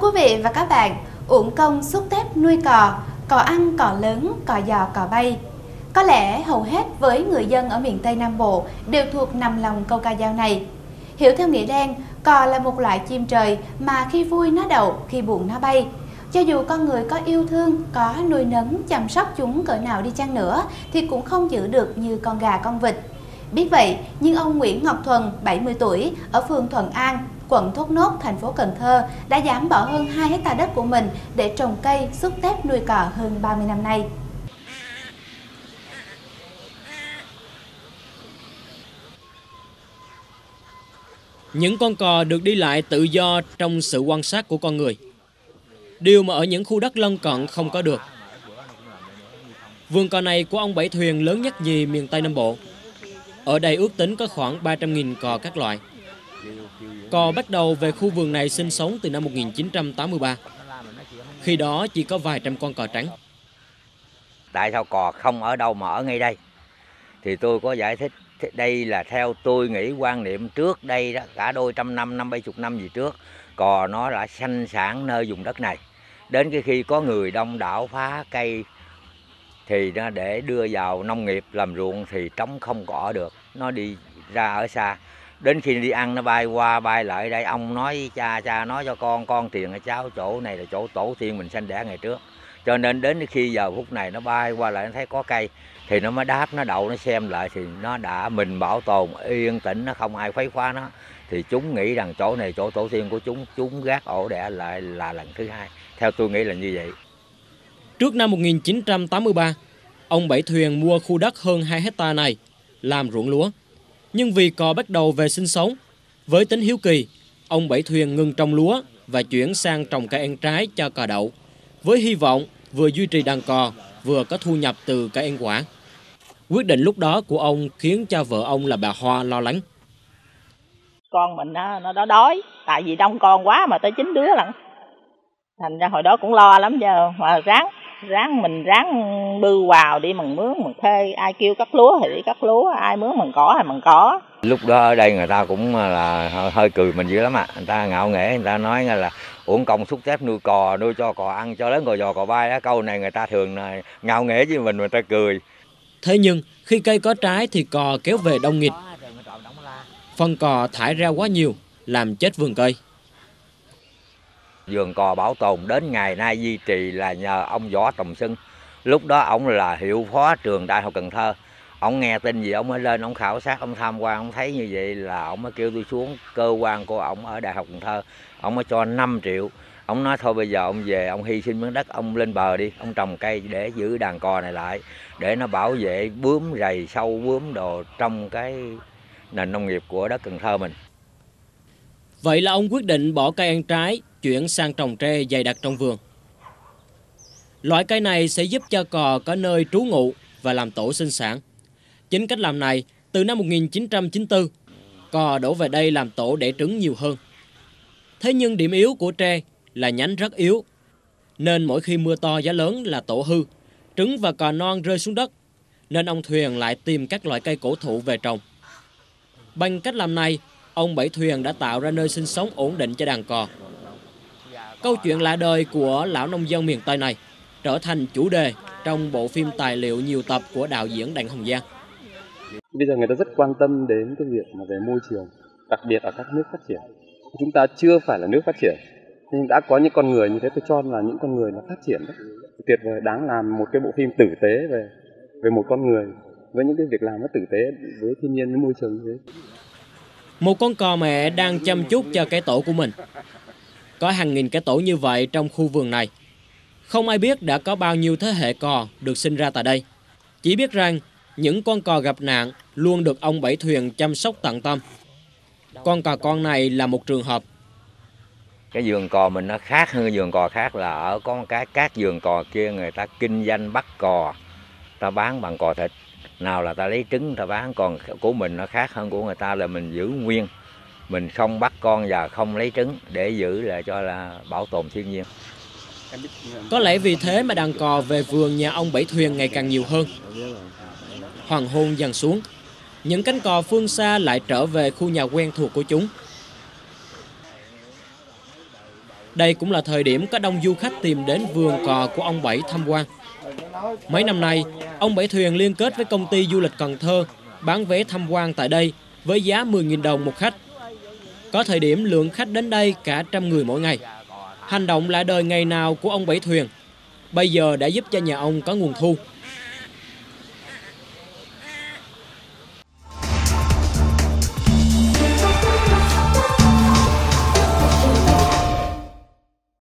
quý vị và các bạn, uổng công xúc tép nuôi cò ăn cò lớn, cò giò cò bay. Có lẽ hầu hết với người dân ở miền Tây Nam Bộ đều thuộc nằm lòng câu ca dao này. Hiểu theo nghĩa đen, cò là một loại chim trời mà khi vui nó đậu, khi buồn nó bay. Cho dù con người có yêu thương, có nuôi nấng, chăm sóc chúng cỡ nào đi chăng nữa thì cũng không giữ được như con gà con vịt. Biết vậy, nhưng ông Nguyễn Ngọc Thuần, 70 tuổi, ở phường Thuận An, quận Thốt Nốt, thành phố Cần Thơ đã dám bỏ hơn 2 hectare đất của mình để trồng cây xúc tép nuôi cò hơn 30 năm nay. Những con cò được đi lại tự do trong sự quan sát của con người. Điều mà ở những khu đất lân cận không có được. Vườn cò này của ông Bảy Thuyền lớn nhất nhì miền Tây Nam Bộ. Ở đây ước tính có khoảng 300.000 cò các loại. Cò bắt đầu về khu vườn này sinh sống từ năm 1983. Khi đó chỉ có vài trăm con cò trắng. Tại sao cò không ở đâu mà ở ngay đây? Thì tôi có giải thích. Đây là theo tôi nghĩ quan niệm trước đây đó, cả đôi trăm năm, 50-70 năm gì trước, cò nó đã sanh sản nơi vùng đất này. Đến cái khi có người đông đảo phá cây thì nó để đưa vào nông nghiệp làm ruộng thì trống không có được, nó đi ra ở xa. Đến khi đi ăn nó bay qua bay lại đây, ông nói cha nói cho con tiền ở cháu, chỗ này là chỗ tổ tiên mình sanh đẻ ngày trước. Cho nên đến khi giờ phút này nó bay qua lại nó thấy có cây thì nó mới đáp, nó đậu, nó xem lại thì nó đã mình bảo tồn yên tĩnh, nó không ai khuấy khóa nó. Thì chúng nghĩ rằng chỗ này chỗ tổ tiên của chúng gác ổ đẻ lại là lần thứ hai. Theo tôi nghĩ là như vậy. Trước năm 1983, ông Bảy Thuyền mua khu đất hơn 2 hectare này làm ruộng lúa. Nhưng vì cò bắt đầu về sinh sống, với tính hiếu kỳ, ông Bảy Thuyền ngừng trồng lúa và chuyển sang trồng cây ăn trái cho cò đậu, với hy vọng vừa duy trì đàn cò, vừa có thu nhập từ cây ăn quả. Quyết định lúc đó của ông khiến cho vợ ông là bà Hoa lo lắng. Con mình nó đói, tại vì đông con quá mà tới 9 đứa lận. Thành ra hồi đó cũng lo lắm chứ, mà mình ráng bư vào đi mần mướn, mần thuê, ai kêu cắt lúa thì đi cắt lúa, ai mướn mần cỏ thì mần cỏ. Lúc đó ở đây người ta cũng là hơi cười mình dữ lắm ạ. Người ta ngạo nghễ, người ta nói là uổng công xúc tép nuôi cò, nuôi cho cò ăn cho lớn cò giò cò bay. Câu này người ta thường ngạo nghễ với mình, người ta cười. Thế nhưng khi cây có trái thì cò kéo về đông nghịt. Phân cò thải ra quá nhiều, làm chết vườn cây. Vườn cò bảo tồn đến ngày nay duy trì là nhờ ông Võ Tòng Xưng. Lúc đó ông là hiệu phó trường Đại học Cần Thơ. Ông nghe tin gì ông mới lên, ông khảo sát, ông tham quan, ông thấy như vậy là ông mới kêu tôi xuống cơ quan của ông ở Đại học Cần Thơ. Ông mới cho 5 triệu. Ông nói thôi bây giờ ông về, ông hy sinh miếng đất, ông lên bờ đi, ông trồng cây để giữ đàn cò này lại, để nó bảo vệ bướm, rầy, sâu, bướm đồ trong cái nền nông nghiệp của đất Cần Thơ mình. Vậy là ông quyết định bỏ cây ăn trái, chuyển sang trồng tre dày đặc trong vườn. Loại cây này sẽ giúp cho cò có nơi trú ngụ và làm tổ sinh sản. Chính cách làm này, từ năm 1994, cò đổ về đây làm tổ đẻ trứng nhiều hơn. Thế nhưng điểm yếu của tre là nhánh rất yếu, nên mỗi khi mưa to gió lớn là tổ hư, trứng và cò non rơi xuống đất, nên ông Thuyền lại tìm các loại cây cổ thụ về trồng. Bằng cách làm này, ông Bảy Thuyền đã tạo ra nơi sinh sống ổn định cho đàn cò. Câu chuyện lạ đời của lão nông dân miền Tây này trở thành chủ đề trong bộ phim tài liệu nhiều tập của đạo diễn Đặng Hồng Giang. Bây giờ người ta rất quan tâm đến cái việc mà về môi trường, đặc biệt ở các nước phát triển. Chúng ta chưa phải là nước phát triển, nhưng đã có những con người như thế, tôi cho là những con người nó phát triển đấy. Tuyệt vời, đáng làm một cái bộ phim tử tế về một con người với những cái việc làm nó tử tế với thiên nhiên, với môi trường như thế. Một con cò mẹ đang chăm chút cho cái tổ của mình. Có hàng nghìn cái tổ như vậy trong khu vườn này. Không ai biết đã có bao nhiêu thế hệ cò được sinh ra tại đây. Chỉ biết rằng những con cò gặp nạn luôn được ông Bảy Thuyền chăm sóc tận tâm. Con cò con này là một trường hợp. Cái vườn cò mình nó khác hơn vườn cò khác là ở con các vườn cò kia người ta kinh doanh bắt cò, ta bán bằng cò thịt. Nào là ta lấy trứng ta bán, còn của mình nó khác hơn của người ta là mình giữ nguyên. Mình không bắt con và không lấy trứng để giữ lại cho là bảo tồn thiên nhiên. Có lẽ vì thế mà đàn cò về vườn nhà ông Bảy Thuyền ngày càng nhiều hơn. Hoàng hôn dần xuống, những cánh cò phương xa lại trở về khu nhà quen thuộc của chúng. Đây cũng là thời điểm có đông du khách tìm đến vườn cò của ông Bảy tham quan. Mấy năm nay, ông Bảy Thuyền liên kết với công ty du lịch Cần Thơ bán vé tham quan tại đây với giá 10.000 đồng một khách. Có thời điểm lượng khách đến đây cả 100 người mỗi ngày. Hành động lạ đời ngày nào của ông Bảy Thuyền bây giờ đã giúp cho nhà ông có nguồn thu.